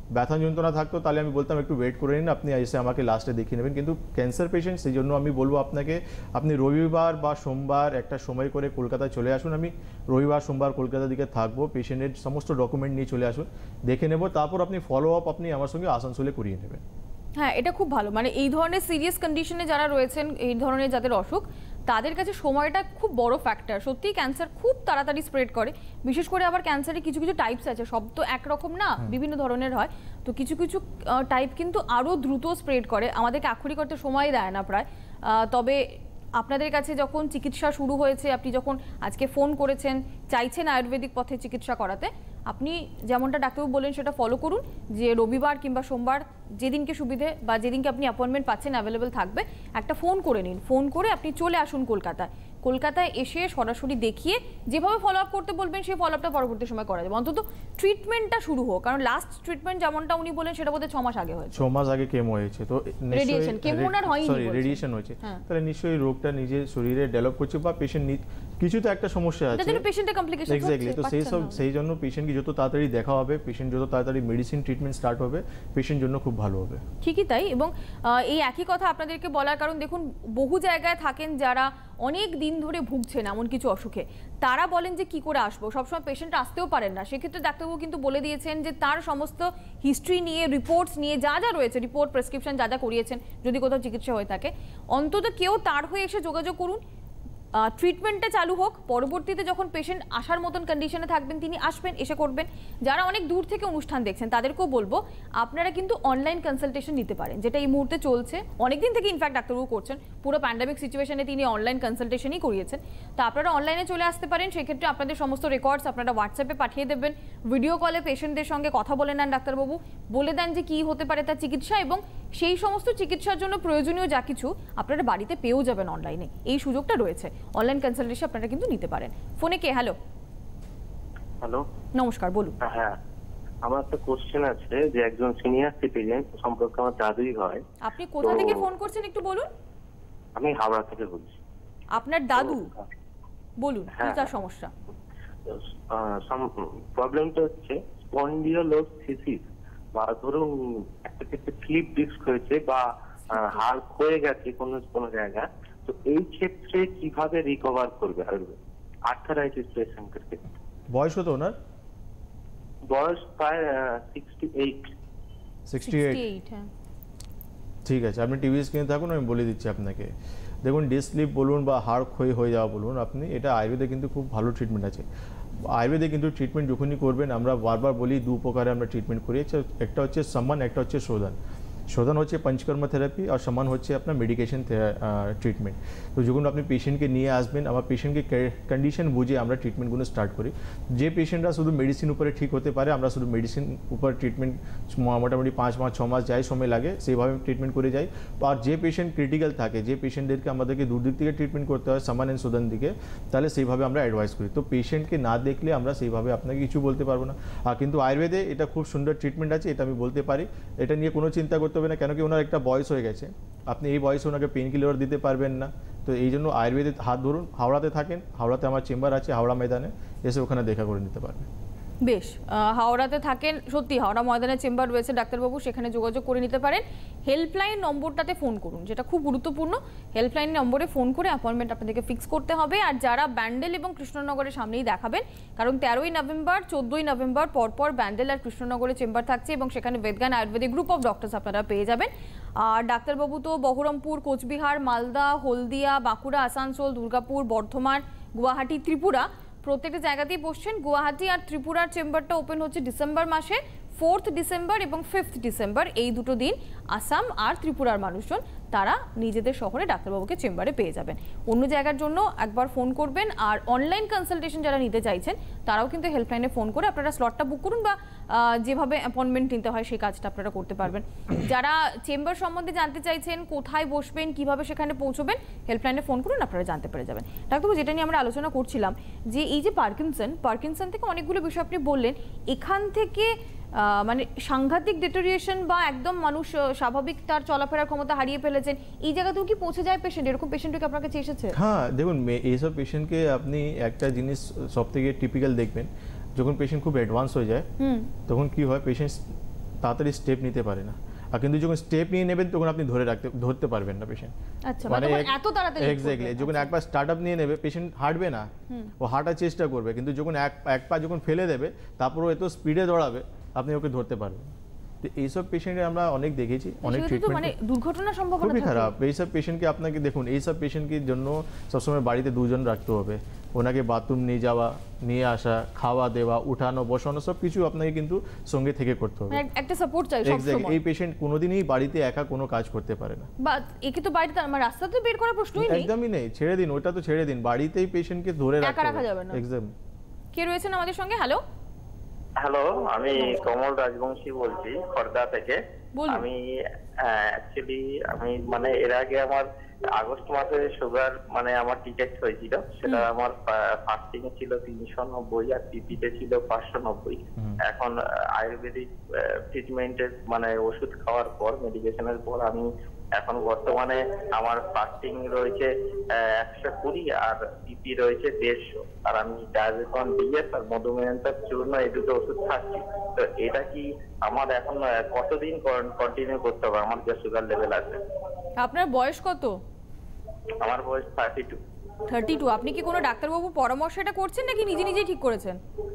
ব্যথা যন্ত্রণা থাকতো তাহলে আমি বলতাম একটু ওয়েট করে নিন, আপনি এসে আমাকে লাস্টে দেখিয়ে নেবেন। কিন্তু ক্যান্সার পেশেন্ট, সেই জন্য আমি বলবো আপনাকে আপনি রবিবার বা সোমবার একটা সময় করে কলকাতায় চলে আসুন। আমি রবিবার সোমবার কলকাতার দিকে থাকবো, পেশেন্টের সমস্ত ডকুমেন্ট নিয়ে চলে আসুন, দেখে নেব, তারপর আপনি ফলো আপ আপনি আমার সঙ্গে আসানসোলে করিয়ে নেবেন। হ্যাঁ, এটা খুব ভালো। মানে এই ধরনের সিরিয়াস কন্ডিশনে যারা রয়েছেন, এই ধরনের যাদের অসুখ, তাদের কাছে সময়টা খুব বড় ফ্যাক্টর। সত্যিই ক্যান্সার খুব তাড়াতাড়ি স্প্রেড করে, বিশেষ করে আবার ক্যান্সারের কিছু কিছু টাইপস আছে, সব তো একরকম না, বিভিন্ন ধরনের হয়। তো কিছু কিছু টাইপ কিন্তু আরও দ্রুত স্প্রেড করে, আমাদেরকে আক্ষরিক করতে সময় দেয় না প্রায়। তবে আপনাদের কাছে যখন চিকিৎসা শুরু হয়েছে, আপনি যখন আজকে ফোন করেছেন, চাইছেন আয়ুর্বেদিক পথে চিকিৎসা করাতে, আপনি যেমনটা ডাক্তারবাবু বললেন সেটা ফলো করুন, যে রবিবার কিংবা সোমবার যেদিনকে সুবিধে বা যেদিনকে আপনি অ্যাপয়েন্টমেন্ট পাচ্ছেন অ্যাভেলেবেল থাকবে, একটা ফোন করে নিন, ফোন করে আপনি চলে আসুন কলকাতায়। কলকাতায় এসে সরাসরি দেখিয়ে যেভাবে ফলো আপ করতে বলবেন সেই ফলো আপটা পরবর্তী সময় করা যাবে, অন্তত ট্রিটমেন্টটা শুরু হোক। কারণ লাস্ট ট্রিটমেন্ট যেমনটা উনি বলেন সেটা বোধহয় 6 মাস আগে হয়েছে। 6 মাস আগে কেমো হয়েছে, তো রেডিয়েশন, কেমো না হয়নি, সরি রেডিয়েশন হয়েছে, তাহলে নিশ্চয়ই রোগটা নিজের শরীরে ডেভেলপ করছে বা পেশেন্ট কিছু তো একটা সমস্যা আছে, যেটা পেশেন্টের কমপ্লিকেশন হচ্ছে। এক্স্যাক্টলি, তো সেই জন্য পেশেন্টকে যত তাড়াতাড়ি দেখা হবে, পেশেন্ট যত তাড়াতাড়ি মেডিসিন ট্রিটমেন্ট স্টার্ট হবে, পেশেন্ট জন্য খুব ভালো হবে। ঠিকই তাই। এবং এই একই কথা আপনাদেরকে বলার কারণ, দেখুন বহু জায়গায় থাকেন যারা অনেক দিন ধরে ভুগছেন এমন কিছু অসুখে, তারা বলেন যে কি করে আসবো, সবসময় পেশেন্ট আসতেও পারেন না। সেক্ষেত্রে ডাক্তারবাবু কিন্তু বলে দিয়েছেন যে তার সমস্ত হিস্ট্রি নিয়ে, রিপোর্টস নিয়ে, যা যা রয়েছে, রিপোর্ট, প্রেসক্রিপশন যা যা করিয়েছেন, যদি কোথাও চিকিৎসা হয়ে থাকে, অন্তত কেউ তার হয়ে এসে যোগাযোগ করুন, ট্রিটমেন্টটা চালু হোক। পরবর্তীতে যখন পেশেন্ট আসার মতন কন্ডিশনে থাকবেন তিনি আসবেন, এসে করবেন। যারা অনেক দূর থেকে অনুষ্ঠান দেখছেন তাদেরকেও বলবো আপনারা কিন্তু অনলাইন কনসালটেশন নিতে পারেন, যেটা এই মুহূর্তে চলছে, অনেকদিন থেকে ইনফ্যাক্ট ডাক্তারবাবু করছেন, পুরো প্যান্ডামিক সিচুয়েশনে তিনি অনলাইন কনসালটেশনই করিয়েছেন। তো আপনারা অনলাইনে চলে আসতে পারেন, সেক্ষেত্রে আপনাদের সমস্ত রেকর্ডস আপনারা হোয়াটসঅ্যাপে পাঠিয়ে দেবেন, ভিডিও কলে পেশেন্টদের সঙ্গে কথা বলে নেন, ডাক্তারবাবু বলে দেন যে কী হতে পারে তার চিকিৎসা, এবং সেই সমস্ত চিকিৎসার জন্য প্রয়োজনীয় যা কিছু আপনারা বাড়িতে পেয়েও যাবেন অনলাইনে। এই সুযোগটা রয়েছে, অনলাইন কনসালটেশন আপনারা কিন্তু নিতে পারেন। ফোনে কে? হ্যালো হ্যালো, নমস্কার, বলুন। হ্যাঁ, আমার একটা কোশ্চেন আছে, যে একজন সিনিয়র সিটিজেন সম্পর্কে আমার দাদুই হয়। আপনি কোথা থেকে ফোন করছেন একটু বলুন। আমি হাওড়া থেকে বলছি। আপনার দাদু, বলুন কি তার সমস্যা? প্রবলেমটা হচ্ছে স্পন্ডিলোলিসিস, বা ধরুন একটা ক্ষেত্রে স্লিপ ডিস্ক হয়েছে বা হাড় ক্ষয়ে গেছে কোনো জায়গা, তো এই ক্ষেত্রে কিভাবে রিকভার করবে আর্থারাইটিস পেশেন্টের ক্ষেত্রে? বয়স হতো ওনার? বয়স প্রায় 68। হ্যাঁ, ঠিক আছে, আপনি টিভি স্ক্রিনে থাকুন, আমি বলে দিচ্ছি আপনাকে। দেখুন, ডিস্ক স্লিপ বলুন বা হাড় ক্ষয় হয়ে যাওয়া বলুন, আপনি এটা আয়ুর্বেদে কিন্তু খুব ভালো ট্রিটমেন্ট আছে। আয়ুর্বেদে কিন্তু ট্রিটমেন্ট যখনই করবেন, আমরা বারবার বলি দু প্রকারে আমরা ট্রিটমেন্ট করি, একটা হচ্ছে সম্মান, একটা হচ্ছে শোধন। শোধন হচ্ছে পঞ্চকর্ম থেরাপি আর সম্মান হচ্ছে আপনার মেডিকেশন ট্রিটমেন্ট। তো যখন আপনি পেশেন্টকে নিয়ে আসবেন, আমার পেশেন্টকে কন্ডিশন বুঝে আমরা ট্রিটমেন্টগুলো স্টার্ট করি। যে পেশেন্টরা শুধু মেডিসিন উপরে ঠিক হতে পারে, আমরা শুধু মেডিসিন উপর ট্রিটমেন্ট মোটামুটি 5 মাস 6 মাস যাই সময় লাগে সেইভাবে ট্রিটমেন্ট করে যাই। আর যে পেশেন্ট ক্রিটিক্যাল থাকে, যে পেশেন্টদেরকে আমাদেরকে দুদিক থেকে ট্রিটমেন্ট করতে হয়, সম্মান অ্যান্ড শোধন দিকে, তাহলে সেইভাবে আমরা অ্যাডভাইস করি। তো পেশেন্টকে না দেখলে আমরা সেইভাবে আপনাকে কিছু বলতে পারবো না। আর কিন্তু আয়ুর্বেদে এটা খুব সুন্দর ট্রিটমেন্ট আছে, এটা আমি বলতে পারি, এটা নিয়ে কোনো চিন্তা করতে হবে না। কেন কি ওনার একটা বয়স হয়ে গেছে, আপনি এই বয়সে ওনাকে পেন কিলার দিতে পারবেন না। তো এই জন্য আয়ুর্বেদে হাত ধরুন। হাওড়াতে থাকেন, হাওড়াতে আমার চেম্বার আছে হাওড়া ময়দানে, এসে ওখানে দেখা করে নিতে পারবেন। বেশ, হাওড়াতে থাকেন, সত্যি হাওড়া ময়দানে চেম্বার রয়েছে ডাক্তারবাবু, সেখানে যোগাযোগ করে নিতে পারেন। হেল্পলাইন নম্বরটাতে ফোন করুন, যেটা খুব গুরুত্বপূর্ণ। হেল্পলাইন নম্বরে ফোন করে অ্যাপয়েন্টমেন্ট আপনাদেরকে ফিক্স করতে হবে। আর যারা ব্যান্ডেল এবং কৃষ্ণনগরের সামনেই দেখাবেন, কারণ 13ই নভেম্বর 14ই নভেম্বর পরপর ব্যান্ডেল আর কৃষ্ণনগরে চেম্বার থাকছে, এবং সেখানে Vedgyan Ayurvedic group of doctors আপনারা পেয়ে যাবেন। আর ডাক্তারবাবু তো বহরমপুর, কোচবিহার, মালদা, হলদিয়া, বাঁকুড়া, আসানসোল, দুর্গাপুর, বর্ধমান, গুয়াহাটি, ত্রিপুরা, প্রত্যেকটা জায়গাতেই বসছেন। গুয়াহাটি আর ত্রিপুরার চেম্বারটা ওপেন হচ্ছে ডিসেম্বর মাসে, 4th ডিসেম্বর এবং 5th ডিসেম্বর, এই দুটো দিন আসাম আর ত্রিপুরার মানুষজন তারা নিজেদের শহরে ডাক্তারবাবুকে চেম্বারে পেয়ে যাবেন। অন্য জায়গার জন্য একবার ফোন করবেন। আর অনলাইন কনসালটেশন যারা নিতে চাইছেন তারাও কিন্তু হেল্পলাইনে ফোন করে আপনারা স্লটটা বুক করুন, বা যেভাবে অ্যাপয়েন্টমেন্ট নিতে হয় সেই কাজটা আপনারা করতে পারবেন। যারা চেম্বার সম্বন্ধে জানতে চাইছেন, কোথায় বসবেন, কিভাবে সেখানে পৌঁছবেন, হেল্পলাইনে ফোন করুন, আপনারা জানতে পেরে যাবেন। ডাক্তারবাবু, যেটা নিয়ে আমরা আলোচনা করছিলাম, যে এই যে পার্কিনসন থেকে অনেকগুলো বিষয় আপনি বললেন, এখান থেকে মানে সাংঘাতিক ডিটোরিয়েশন বা একদম মানুষ স্বাভাবিক তার চলাফেরার ক্ষমতা হারিয়ে ফেলেছেন, এই জায়গাতেও কি পৌঁছে যায় পেশেন্ট? এরকম পেশেন্টকে আপনার কাছে এসেছে? হ্যাঁ, দেখুন, এইসব পেশেন্টকে আপনি একটা জিনিস সব থেকে টিপিক্যাল দেখবেন, যখন পেশেন্ট খুব অ্যাডভান্স হয়ে যায় তখন কি হয়, পেশেন্ট তাড়াতাড়ি স্টেপ নিতে পারে না। আর কিন্তু যখন স্টেপ নিয়ে নেবেন তখন আপনি ধরতে পারবেন না পেশেন্ট। আচ্ছা, মানে এত তাড়াতাড়ি এক্স্যাক্টলি, যখন একবার স্টার্টআপ নিয়ে নেবে পেশেন্ট হাঁটবে না, ও হাঁটার চেষ্টা করবে, কিন্তু যখন এক পা যখন ফেলে দেবে তারপর ও এত স্পিডে দৌড়াবে আপনি ওকে ধরতে পারবেন। তো এইসব পেশেন্টে আমরা অনেক দেখেছি, অনেক ট্রিটমেন্ট, মানে দুর্ঘটনার সম্ভাবনা খুবই খারাপ। এইসব পেশেন্টকে আপনাকে দেখুন, এইসব পেশেন্টকে জন্য সবসময় বাড়িতে দুজন রাখতে হবে, ওনাকে বাথরুম নিয়ে যাওয়া, নিয়ে আসা, খাওয়া দেওয়া, উঠানো, বসানো সব কিছু আপনাকে কিন্তু সঙ্গে থেকে করতে হবে, একটা সাপোর্ট চাই সব সময়। এই পেশেন্ট কোনোদিনই বাড়িতে একা কোনো কাজ করতে পারে না, বা একে তো বাড়িতে আমার রাস্তাতে বের করার প্রশ্নই নেই, একদমই নেই, ছেড়ে দিন, ওটা তো ছেড়ে দিন, বাড়িতেই পেশেন্টকে ধরে রাখা যাবে না। একদম। কে রয়েছেন আমাদের সঙ্গে? হ্যালো, হ্যালো, আমি কমল রাজবংশী বলছি খড়দা থেকে। আমি অ্যাকচুয়ালি আমি মানে এর আগে আমার আগস্ট মাসে সুগার মানে আমার ডিটেক্ট হয়েছিল, সেটা আমার ফাস্টিং এ ছিল 390 আর পিপিতে ছিল 590। এখন আয়ুর্বেদিক ট্রিটমেন্টের মানে ওষুধ খাওয়ার পর, মেডিকেশনের পর আমি এখন বর্তমানে আমার ফাস্টিং রয়েছে 120 আর পিপি রয়েছে 150, আর আমি ডায়াবেটন ডিএস আর মধুমেহন্তার চূর্ণ এই দুটো ওষুধ খাচ্ছি। তো এটা কি আমার এখন কতদিন কন্টিনিউ করতে হবে আমার যে সুগার লেভেল আছে? আপনার বয়স কত? আমার বয়স 32। 32। আপনি কি কোনো ডাক্তারবাবুর পরামর্শ এটা করছেন নাকি নিজে নিজেই ঠিক করেছেন?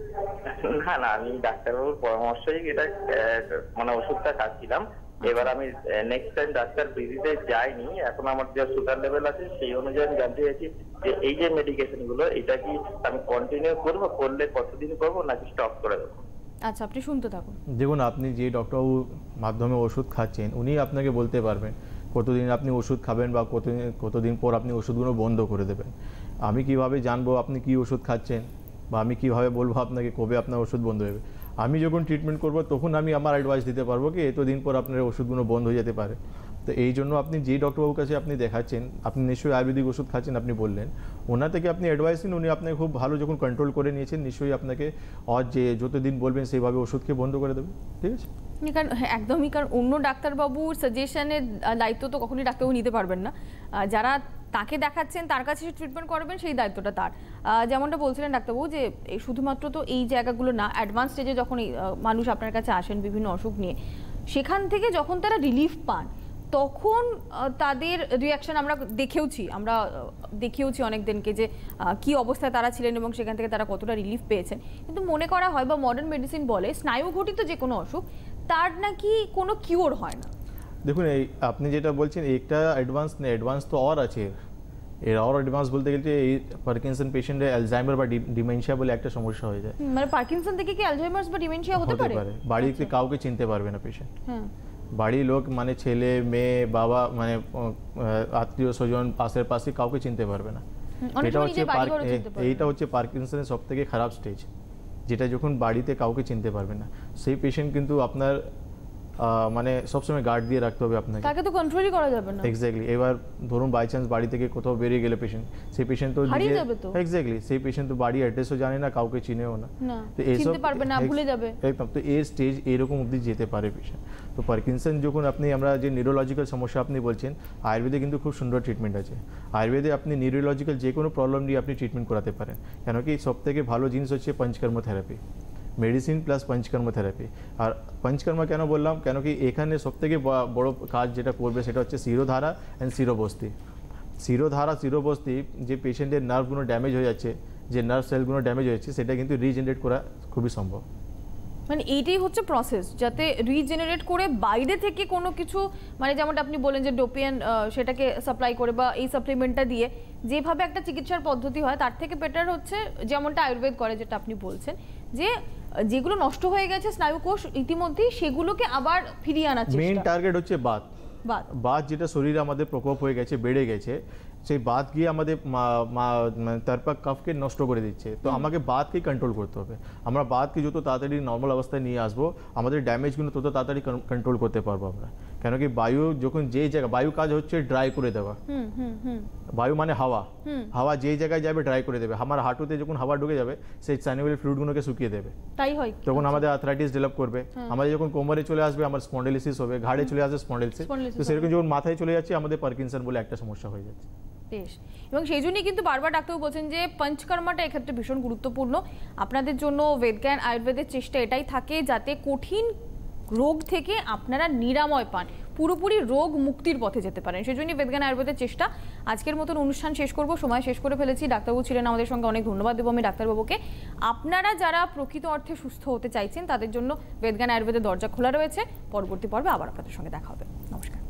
না, আমি ডাক্তারবাবুর পরামর্শেই এটা মানে ওষুধটা খাচ্ছিলাম। এবার আমি নেক্সট টাইম ডাক্তার ভিজিটে যাইনি, এখন আমার যে সুগার লেভেল আছে সেই অনুযায়ী আমি জানতে চাইছি যে এই যে মেডিকেশন গুলো এটা কি আমি কন্টিনিউ করবো, করলে কতদিন করবো নাকি স্টপ করে দেবো? আচ্ছা, আপনি শুনতে থাকুন। দেখুন, আপনি যে ডক্টরবাবুর মাধ্যমে ওষুধ খাচ্ছেন উনি আপনাকে বলতে পারবেন কতদিন আপনি ওষুধ খাবেন বা কতদিন পর আপনি ওষুধগুলো বন্ধ করে দেবেন। আমি কিভাবে জানবো আপনি কি ওষুধ খাচ্ছেন, বা আমি কিভাবে বলবো আপনাকে কবে আপনার ওষুধ বন্ধ হবে? আমি যখন ট্রিটমেন্ট করব তখন আমি আমার অ্যাডভাইস দিতে পারবো কি এতদিন পর আপনার ওষুধগুলো বন্ধ হয়ে যেতে পারে। তো এই জন্য আপনি যে ডক্টরবাবুর কাছে আপনি দেখাচ্ছেন, আপনি নিশ্চয়ই আয়ুর্বেদিক ওষুধ খাচ্ছেন, আপনি বললেন, ওনার থেকে আপনি অ্যাডভাইস নিন, উনি আপনাকে খুব ভালো যখন কন্ট্রোল করে নিয়েছেন নিশ্চয়ই আপনাকে আর যে যতদিন বলবেন সেইভাবে ওষুধকে বন্ধ করে দেবে। ঠিক আছে? কারণ একদমই, কারণ অন্য ডাক্তারবাবুর সাজেশনের দায়িত্ব তো কখনোই ডাক্তারবাবু নিতে পারবেন না। যারা তাকে দেখাচ্ছেন তার কাছে ট্রিটমেন্ট করবেন সেই দায়িত্বটা তার। যেমনটা বলছিলেন ডাক্তারবাবু যে শুধুমাত্র তো এই জায়গাগুলো না, অ্যাডভান্স স্টেজে যখন মানুষ আপনার কাছে আসেন বিভিন্ন অসুখ নিয়ে, সেখান থেকে যখন তারা রিলিফ পান তখন তাদের রিয়াকশন আমরা দেখেওছি অনেক দিনকে যে কি অবস্থায় তারা ছিলেন এবং সেখান থেকে তারা কতটা রিলিফ পেয়েছেন। কিন্তু মনে করা হয় বা মডার্ন মেডিসিন বলে স্নায়ুঘটিত যে কোনো অসুখ তার নাকি কোনো কিওর হয় না। দেখুন, এই আপনি যেটা বলছেন একটা অ্যাডভান্স নেই, অ্যাডভান্স তো আর আছে, এর আর অ্যাডভান্স বলতে গেলে এই পার্কিনসন পেশেন্টের অ্যালজাইমার বা ডিমেনশিয়া বলে একটা সমস্যা হয়ে যায়। মানে পার্কিনসন থেকে কি অ্যালজাইমার্স বা ডিমেনশিয়া হতে পারে? বাড়িতে কাউকে চিনতে পারবে না পেশেন্ট। বাড়ির লোক মানে ছেলে মেয়ে বাবা মানে আত্মীয় স্বজন পাশের পাশে কাউকে চিনতে পারবে না। এইটা হচ্ছে পার্কিনসনের সব থেকে খারাপ স্টেজ, যেটা যখন বাড়িতে কাউকে চিনতে পারবে না সেই পেশেন্ট কিন্তু আপনার মানে সবসময় গার্ড দিয়ে রাখতে হবে আপনাকে, তাকে তো কন্ট্রোলই করা যাবে না। এক্স্যাক্টলি। এবার ধরুন বাই চান্স বাড়ি থেকে কোথাও বেরিয়ে গেলে পেশেন্ট, সেই পেশেন্ট তো হারিয়ে যাবে। তো এক্স্যাক্টলি, সেই পেশেন্ট তো বাড়ি অ্যাড্রেসও জানে না, কাউকে চিনেও না, তো এইসব চিনতে পারবে না, ভুলে যাবে। একদম, তো এই স্টেজ এরকম অবধি যেতে পারে পেশেন্ট। তো পার্কিনসন যখন আমরা যে নিউরোলজিক্যাল সমস্যা আপনি বলছেন, আয়ুর্বেদে কিন্তু খুব সুন্দর ট্রিটমেন্ট আছে। আয়ুর্বেদে আপনি নিউরোলজিক্যাল যে কোনো প্রবলেম নিয়ে আপনি ট্রিটমেন্ট করাতে পারেন, কেন কি সব থেকে ভালো জিনিস হচ্ছে panchakarma therapy, medicine plus panchakarma therapy. আর পঞ্চকর্ম কেন বললাম, কেন কি এখানে সবথেকে বড় কাজ যেটা করবে সেটা হচ্ছে শিরোধারা অ্যান্ড শিরোবস্তি। শিরোধারা শিরোবস্তি যে পেশেন্টের নার্ভগুলো ড্যামেজ হয়ে যাচ্ছে, যে নার্ভ সেলগুলো ড্যামেজ হয়েছে, সেটা কিন্তু রিজেনারেট করা খুবই সম্ভব। মানে এইটাই হচ্ছে প্রসেস, যাতে রিজেনারেট করে বাইরে থেকে কোনো কিছু, মানে যেমনটা আপনি বলেন যে ডোপিয়ান সেটাকে সাপ্লাই করে বা এই সাপ্লিমেন্টটা দিয়ে যেভাবে একটা চিকিৎসার পদ্ধতি হয় তার থেকে বেটার হচ্ছে যেমনটা আয়ুর্বেদ করে, যেটা আপনি বলছেন যে যেগুলো নষ্ট হয়ে গেছে স্নায়ুকোষ ইতিমধ্যেই সেগুলোকে আবার ফিরিয়ে আনার চেষ্টা। মেইন টার্গেট হচ্ছে বাত যেটা শরীরে আমাদের প্রকোপ হয়ে গেছে, বেড়ে গেছে, সেই বাত গিয়ে আমাদের তারপর কফকে নষ্ট করে দিচ্ছে। তো আমাকে বাতকে কন্ট্রোল করতে হবে। আমরা বাতকে যত তাড়াতাড়ি নর্মাল অবস্থায় নিয়ে আসবো, আমাদের ড্যামেজগুলো তত তাড়াতাড়ি কন্ট্রোল করতে পারবো আমরা। কেন কি বায়ু যখন যে জায়গা, বায়ু কাজ হচ্ছে ড্রাই করে দেওয়া। বায়ু মানে হাওয়া যে জায়গায় যাবে ড্রাই করে দেবে। আমার হাঁটুতে যখন হাওয়া ঢুকে যাবে সেই সাইনোভিয়াল ফ্লুইডগুলোকে শুকিয়ে দেবে, তাই হয়। তখন আমাদের আর্থ্রাইটিস ডেভেলপ করবে। আমাদের যখন কোমরে চলে আসবে আমার স্পন্ডিলোসিস হবে, ঘাড়ে চলে আসবে স্পন্ডিলোসিস। তো সেরকম যখন মাথায় চলে যাচ্ছে আমাদের পার্কিনসন বলে একটা সমস্যা হয়ে যাচ্ছে। বেশ, এবং সেই জন্যই কিন্তু বারবার ডাক্তারবাবু বলছেন যে পঞ্চকর্মাটা এক্ষেত্রে ভীষণ গুরুত্বপূর্ণ। আপনাদের জন্য বেদজ্ঞান আয়ুর্বেদের চেষ্টা এটাই থাকে যাতে কঠিন রোগ থেকে আপনারা নিরাময় পান, পুরোপুরি রোগ মুক্তির পথে যেতে পারেন। সেজন্যই বেদজ্ঞান আয়ুর্বেদের চেষ্টা। আজকের মতন অনুষ্ঠান শেষ করব, সময় শেষ করে ফেলেছি। ডাক্তারবাবু ছিলেন আমাদের সঙ্গে, অনেক ধন্যবাদ দেবো আমি ডাক্তারবাবুকে। আপনারা যারা প্রকৃত অর্থে সুস্থ হতে চাইছেন তাদের জন্য বেদজ্ঞান আয়ুর্বেদের দরজা খোলা রয়েছে। পরবর্তী পর্বে আবার আপনাদের সঙ্গে দেখা হবে। নমস্কার।